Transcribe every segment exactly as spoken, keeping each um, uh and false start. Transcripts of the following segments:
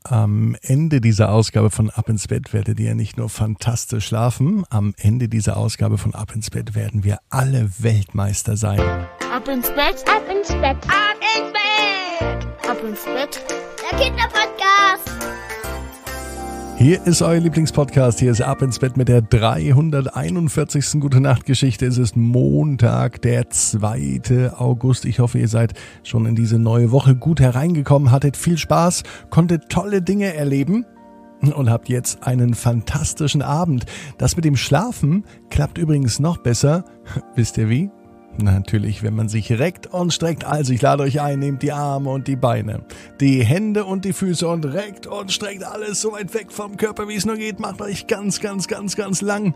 Am Ende dieser Ausgabe von Ab ins Bett werdet ihr nicht nur fantastisch schlafen, am Ende dieser Ausgabe von Ab ins Bett werden wir alle Weltmeister sein. Ab ins Bett, ab ins Bett, ab ins Bett, ab ins Bett, der Kinderpodcast. Hier ist euer Lieblingspodcast, hier ist Ab ins Bett mit der dreihunderteinundvierzigsten Gute-Nacht-Geschichte. Es ist Montag, der zweite August. Ich hoffe, ihr seid schon in diese neue Woche gut hereingekommen, hattet viel Spaß, konntet tolle Dinge erleben und habt jetzt einen fantastischen Abend. Das mit dem Schlafen klappt übrigens noch besser. Wisst ihr wie? Natürlich, wenn man sich reckt und streckt. Also ich lade euch ein, nehmt die Arme und die Beine, die Hände und die Füße und reckt und streckt alles so weit weg vom Körper, wie es nur geht. Macht euch ganz, ganz, ganz, ganz lang.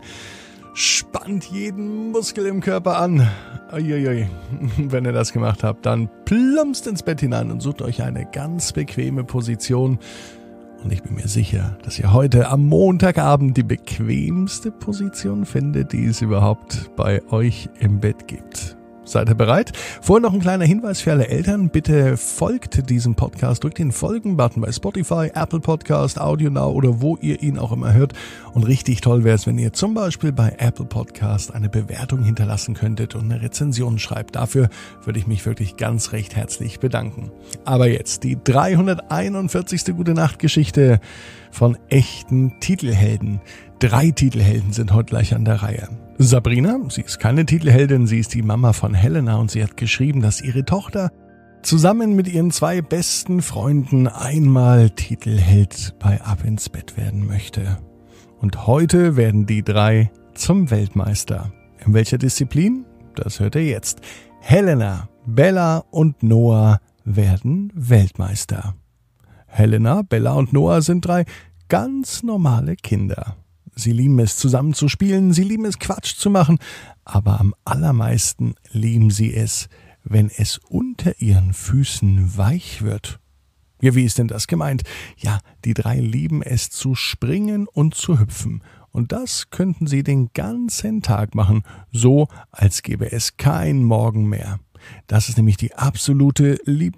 Spannt jeden Muskel im Körper an. Uiuiui. Wenn ihr das gemacht habt, dann plumpst ins Bett hinein und sucht euch eine ganz bequeme Position. Und ich bin mir sicher, dass ihr heute am Montagabend die bequemste Position findet, die es überhaupt bei euch im Bett gibt. Seid ihr bereit? Vorher noch ein kleiner Hinweis für alle Eltern. Bitte folgt diesem Podcast, drückt den Folgen-Button bei Spotify, Apple Podcast, Audio Now oder wo ihr ihn auch immer hört. Und richtig toll wäre es, wenn ihr zum Beispiel bei Apple Podcast eine Bewertung hinterlassen könntet und eine Rezension schreibt. Dafür würde ich mich wirklich ganz recht herzlich bedanken. Aber jetzt die dreihunderteinundvierzigste Gute-Nacht-Geschichte von echten Titelhelden. Drei Titelhelden sind heute gleich an der Reihe. Sabrina, sie ist keine Titelheldin, sie ist die Mama von Helena und sie hat geschrieben, dass ihre Tochter zusammen mit ihren zwei besten Freunden einmal Titelheld bei Ab ins Bett werden möchte. Und heute werden die drei zum Weltmeister. In welcher Disziplin? Das hört ihr jetzt. Helena, Bella und Noah werden Weltmeister. Helena, Bella und Noah sind drei ganz normale Kinder. Sie lieben es, zusammen zu spielen, sie lieben es, Quatsch zu machen, aber am allermeisten lieben sie es, wenn es unter ihren Füßen weich wird. Ja, wie ist denn das gemeint? Ja, die drei lieben es zu springen und zu hüpfen. Und das könnten sie den ganzen Tag machen, so als gäbe es kein Morgen mehr. Das ist nämlich die absolute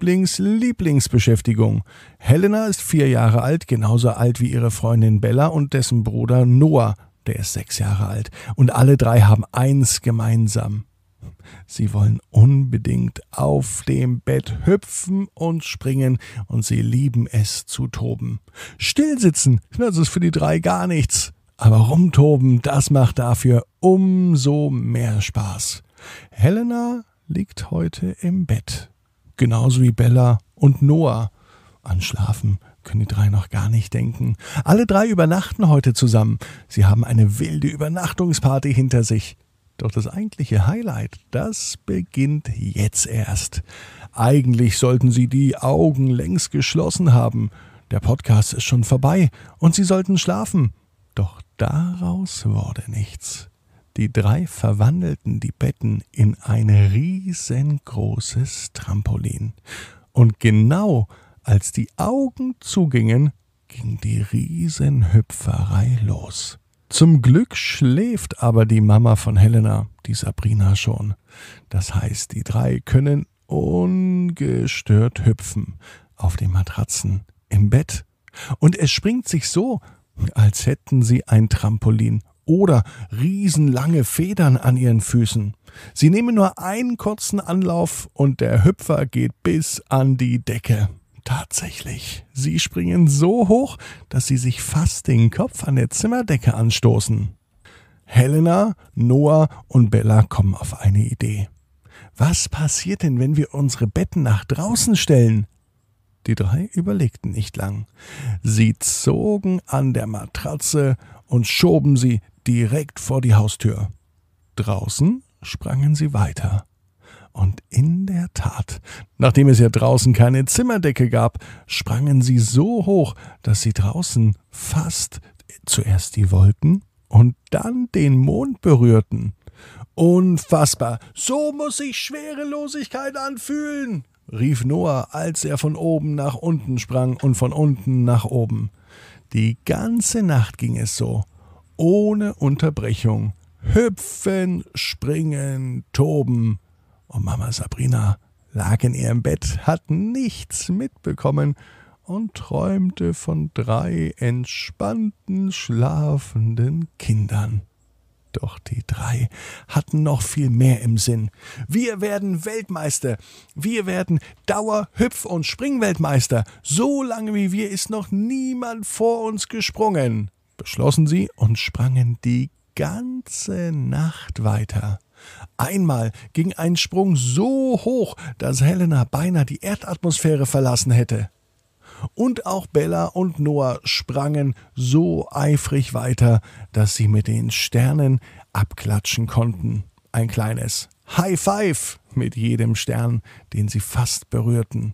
Lieblings-Lieblingsbeschäftigung. Helena ist vier Jahre alt, genauso alt wie ihre Freundin Bella und dessen Bruder Noah, der ist sechs Jahre alt. Und alle drei haben eins gemeinsam. Sie wollen unbedingt auf dem Bett hüpfen und springen und sie lieben es zu toben. Stillsitzen, das ist für die drei gar nichts. Aber rumtoben, das macht dafür umso mehr Spaß. Helena liegt heute im Bett. Genauso wie Bella und Noah. An Schlafen können die drei noch gar nicht denken. Alle drei übernachten heute zusammen. Sie haben eine wilde Übernachtungsparty hinter sich. Doch das eigentliche Highlight, das beginnt jetzt erst. Eigentlich sollten sie die Augen längst geschlossen haben. Der Podcast ist schon vorbei und sie sollten schlafen. Doch daraus wurde nichts. Die drei verwandelten die Betten in ein riesengroßes Trampolin. Und genau als die Augen zugingen, ging die Riesenhüpferei los. Zum Glück schläft aber die Mama von Helena, die Sabrina, schon. Das heißt, die drei können ungestört hüpfen auf den Matratzen im Bett. Und es springt sich so, als hätten sie ein Trampolin oder riesenlange Federn an ihren Füßen. Sie nehmen nur einen kurzen Anlauf und der Hüpfer geht bis an die Decke. Tatsächlich, sie springen so hoch, dass sie sich fast den Kopf an der Zimmerdecke anstoßen. Helena, Noah und Bella kommen auf eine Idee. Was passiert denn, wenn wir unsere Betten nach draußen stellen? Die drei überlegten nicht lang. Sie zogen an der Matratze und schoben sie direkt vor die Haustür. Draußen sprangen sie weiter. Und in der Tat, nachdem es ja draußen keine Zimmerdecke gab, sprangen sie so hoch, dass sie draußen fast zuerst die Wolken und dann den Mond berührten. Unfassbar, so muss sich Schwerelosigkeit anfühlen, rief Noah, als er von oben nach unten sprang und von unten nach oben. Die ganze Nacht ging es so, ohne Unterbrechung. Hüpfen, springen, toben. Und Mama Sabrina lag in ihrem Bett, hat nichts mitbekommen und träumte von drei entspannten, schlafenden Kindern. Doch die drei hatten noch viel mehr im Sinn. Wir werden Weltmeister. Wir werden Dauer-, Hüpf- und Springweltmeister. So lange wie wir ist noch niemand vor uns gesprungen, beschlossen sie und sprangen die ganze Nacht weiter. Einmal ging ein Sprung so hoch, dass Helena beinahe die Erdatmosphäre verlassen hätte. Und auch Bella und Noah sprangen so eifrig weiter, dass sie mit den Sternen abklatschen konnten. Ein kleines High Five mit jedem Stern, den sie fast berührten.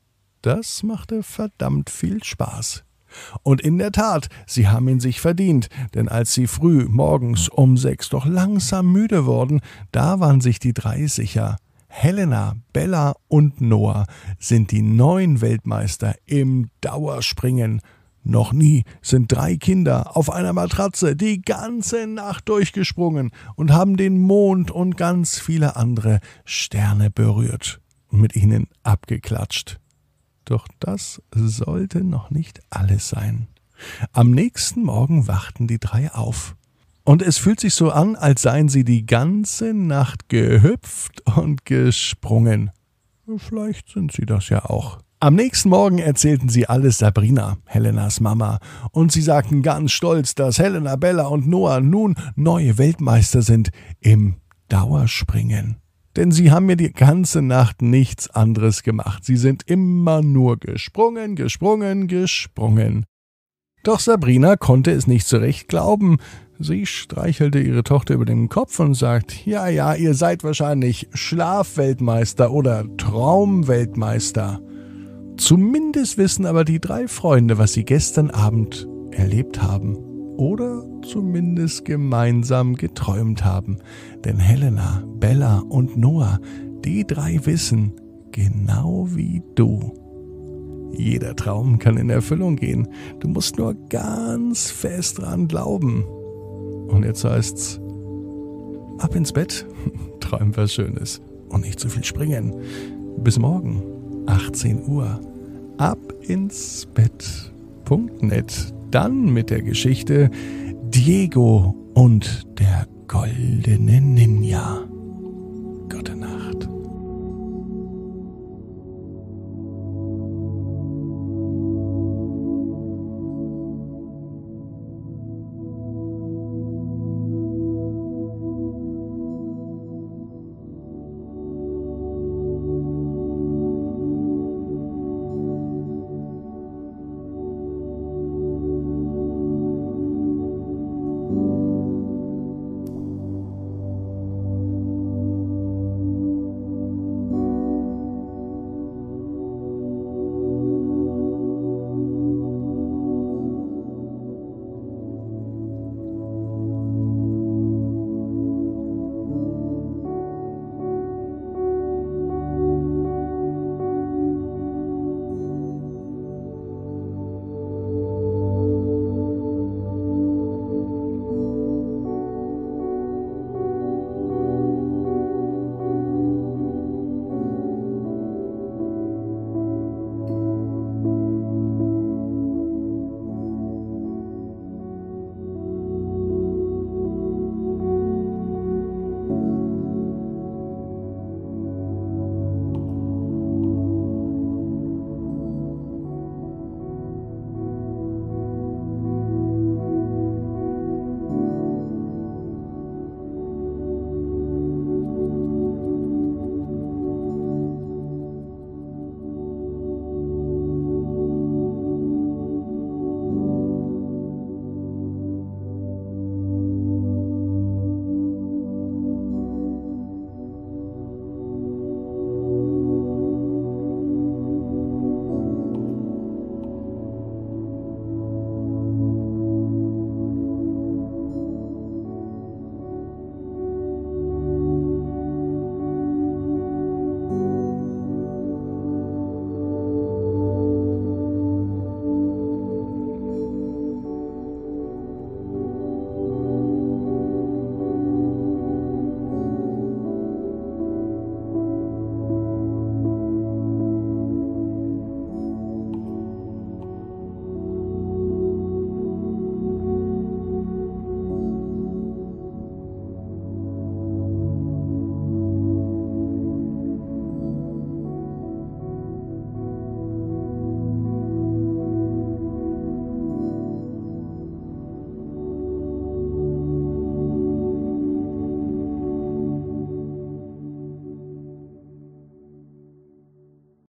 Das machte verdammt viel Spaß. Und in der Tat, sie haben ihn sich verdient, denn als sie früh morgens um sechs doch langsam müde wurden, da waren sich die drei sicher. Helena, Bella und Noah sind die neuen Weltmeister im Dauerspringen. Noch nie sind drei Kinder auf einer Matratze die ganze Nacht durchgesprungen und haben den Mond und ganz viele andere Sterne berührt und mit ihnen abgeklatscht. Doch das sollte noch nicht alles sein. Am nächsten Morgen wachten die drei auf. Und es fühlt sich so an, als seien sie die ganze Nacht gehüpft und gesprungen. Vielleicht sind sie das ja auch. Am nächsten Morgen erzählten sie alles Sabrina, Helenas Mama, und sie sagten ganz stolz, dass Helena, Bella und Noah nun neue Weltmeister sind im Dauerspringen. Denn sie haben mir die ganze Nacht nichts anderes gemacht. Sie sind immer nur gesprungen, gesprungen, gesprungen. Doch Sabrina konnte es nicht so recht glauben. Sie streichelte ihre Tochter über den Kopf und sagt, ja, ja, ihr seid wahrscheinlich Schlafweltmeister oder Traumweltmeister. Zumindest wissen aber die drei Freunde, was sie gestern Abend erlebt haben. Oder zumindest gemeinsam geträumt haben. Denn Helena, Bella und Noah, die drei wissen, genau wie du. Jeder Traum kann in Erfüllung gehen. Du musst nur ganz fest dran glauben. Und jetzt heißt's, ab ins Bett, träum was Schönes und nicht zu viel springen. Bis morgen, achtzehn Uhr, ab ins Bett Punkt net. Dann mit der Geschichte Diego und der goldene Ninja.